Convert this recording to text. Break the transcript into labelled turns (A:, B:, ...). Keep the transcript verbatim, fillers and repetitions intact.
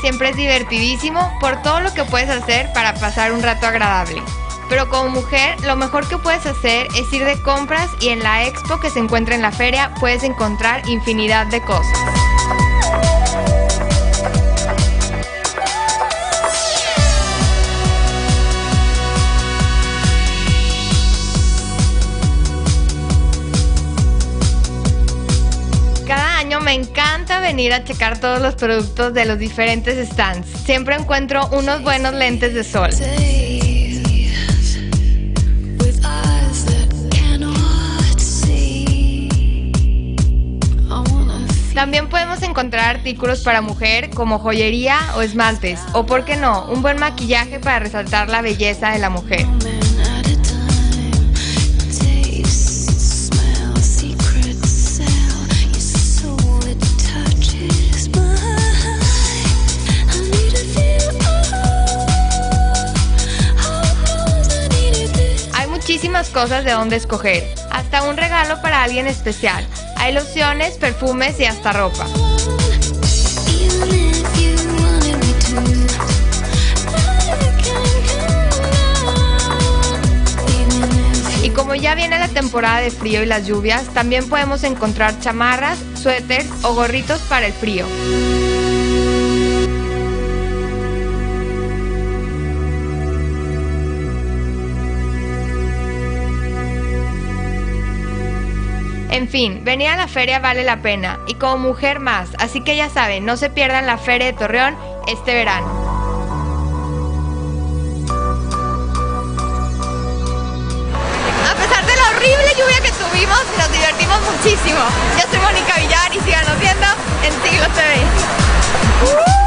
A: siempre es divertidísimo por todo lo que puedes hacer para pasar un rato agradable. Pero como mujer, lo mejor que puedes hacer es ir de compras y en la expo que se encuentra en la feria puedes encontrar infinidad de cosas. Cada año me encanta venir a checar todos los productos de los diferentes stands. Siempre encuentro unos buenos lentes de sol. También podemos encontrar artículos para mujer como joyería o esmaltes, o por qué no, un buen maquillaje para resaltar la belleza de la mujer. Hay muchísimas cosas de dónde escoger, hasta un regalo para alguien especial. Hay lociones, perfumes y hasta ropa. Y como ya viene la temporada de frío y las lluvias, también podemos encontrar chamarras, suéteres o gorritos para el frío. En fin, venir a la feria vale la pena, y como mujer más, así que ya saben, no se pierdan la Feria de Torreón este verano. A pesar de la horrible lluvia que tuvimos, nos divertimos muchísimo. Yo soy Mónica Villar y síganos viendo en Siglo T V.